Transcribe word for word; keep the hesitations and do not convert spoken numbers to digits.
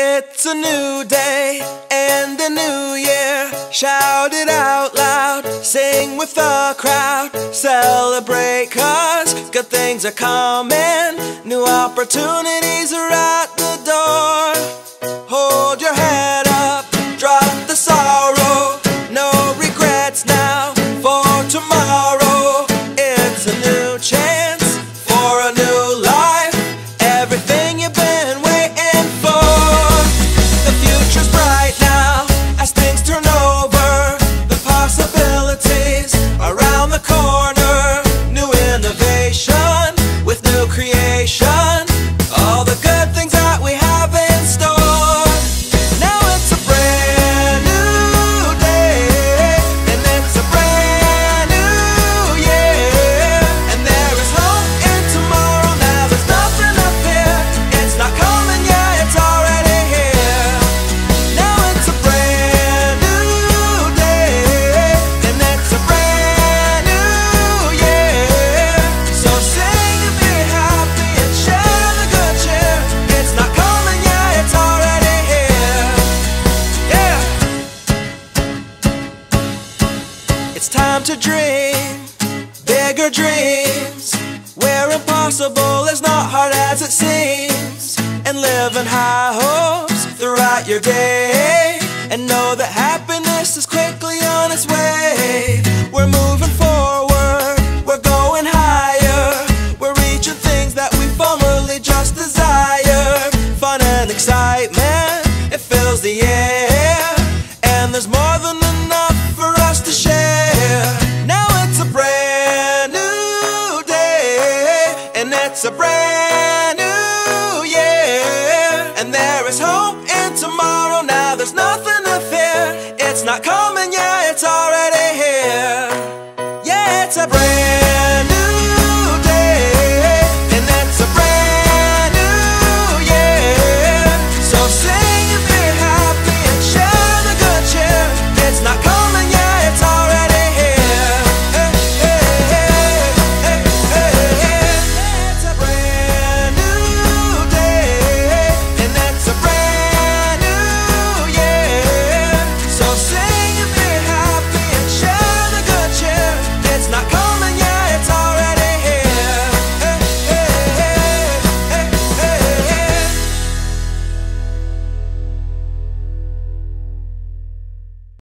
It's a new day and a new year. Shout it out loud, sing with the crowd. Celebrate, cause good things are coming. New opportunities are at the door. Hold your head up, drop the sorrow. No regrets now for tomorrow. It's a new chance for a new life. Everything you've been waiting for. The future's bright now as things turn over. The possibilities around the corner. New innovation with new creation. All the good things that we have in store. Now it's a brand new day, and it's a brand new year. And there is hope in tomorrow. Now there's nothing up here. It's not coming yet, it's already here. Now it's a brand new day, and it's a brand new year. So sing and be happy and share the good cheer. It's not coming yet, it's already here. Yeah. It's time to dream bigger dreams, where impossible is not hard as it seems. And live in high hopes throughout your day, and know that happiness is quickly on its way. We're moving forward, we're going higher. We're reaching things that we formerly just desired. Fun and excitement, it fills the air. And there's more than enough for us to share. Now it's a brand new day, and it's a brand new year. And there is hope in tomorrow. Now there's nothing to fear. It's not coming